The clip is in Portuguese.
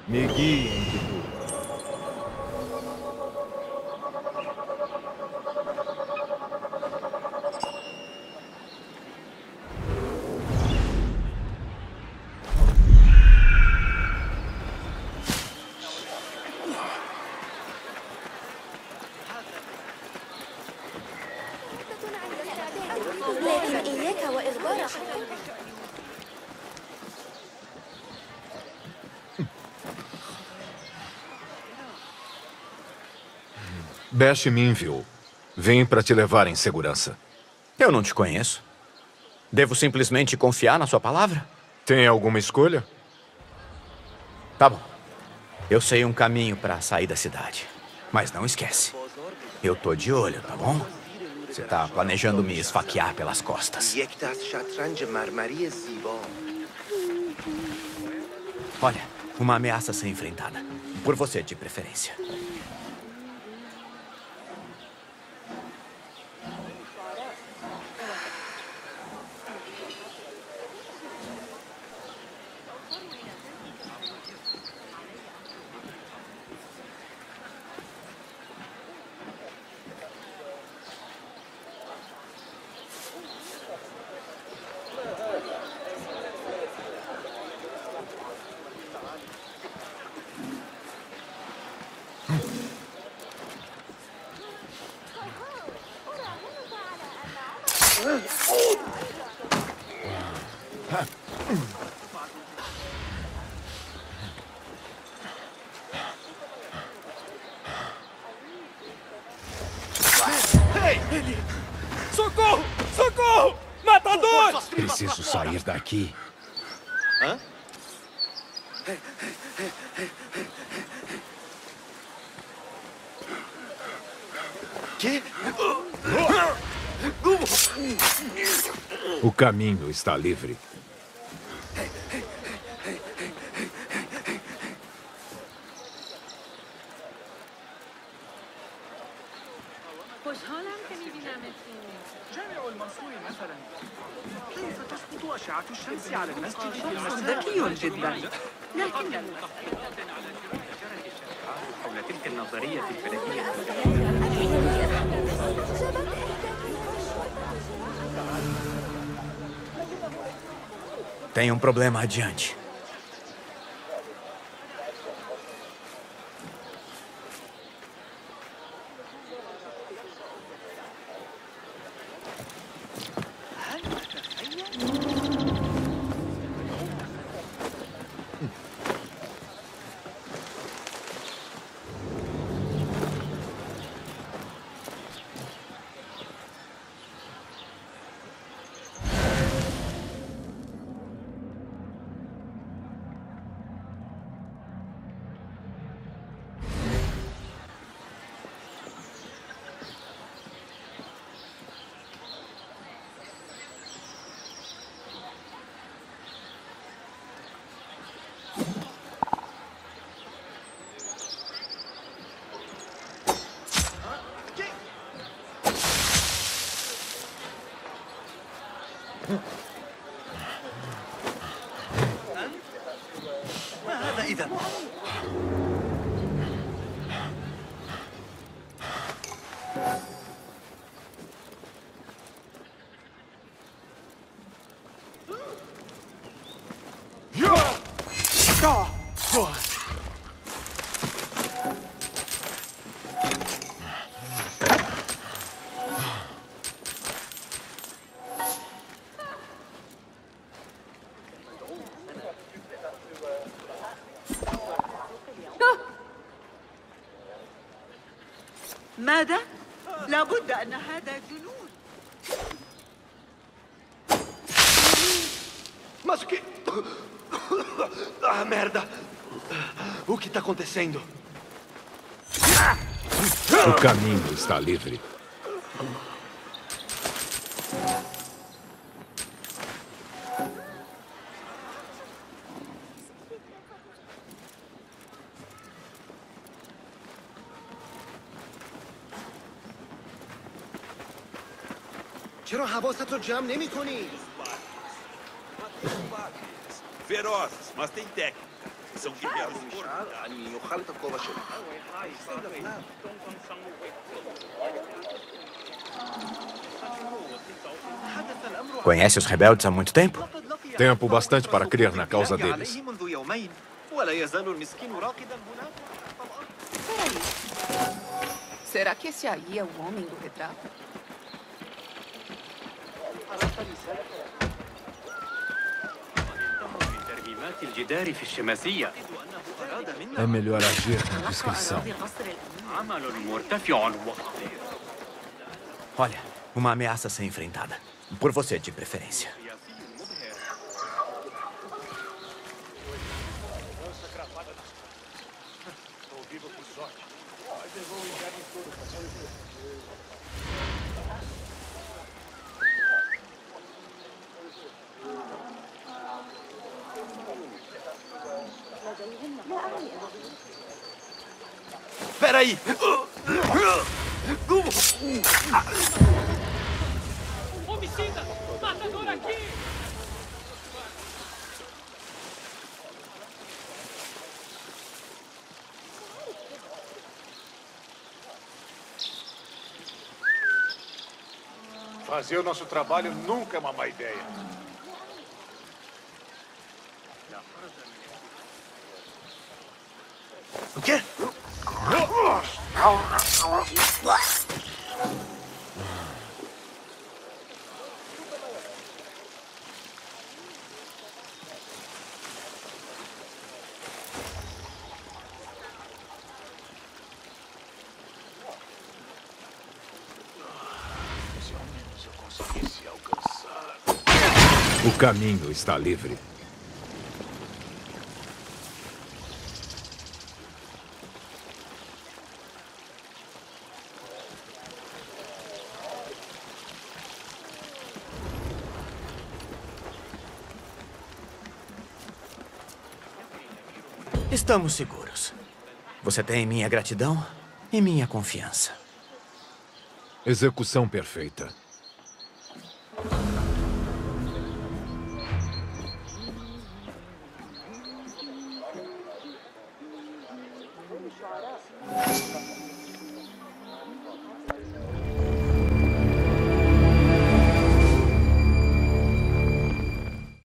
Me guiem, Kitu. لكن إياك وإغبار حقك. Bash me enviou. Vem para te levar em segurança. Eu não te conheço. Devo simplesmente confiar na sua palavra? Tem alguma escolha? Tá bom. Eu sei um caminho para sair da cidade. Mas não esquece. Eu tô de olho, tá bom? Você tá planejando me esfaquear pelas costas. Olha, uma ameaça a ser enfrentada. Por você, de preferência. Socorro! Socorro! Matador! Preciso sair daqui. Hã? Que? O caminho está livre. خوشحالم که می‌بینمتون. جامع المنصور مثلا كيف تسقط أشعة الشمس على المسجد في المساء؟ ذكي جدا. لكن حول تلك النظرية الفلكية. Tem um problema adiante. ما هذا إذا؟ ماذا؟ لابد أن هذا جنون. Mas o que... Ah, merda! O que tá acontecendo? O caminho está livre. چرا حواست رو جمع نمی کنی؟ Ferozes, mas tem técnica. Conhece os rebeldes há muito tempo? Tempo bastante para crer na causa deles. Será que esse aí é o homem do retrato? É melhor agir com discrição. Olha, uma ameaça a ser enfrentada. Por você, de preferência. Espera aí! Homicida! Matador aqui! Fazer o nosso trabalho nunca é uma má ideia. O quê? O caminho está livre. Estamos seguros. Você tem minha gratidão e minha confiança. Execução perfeita.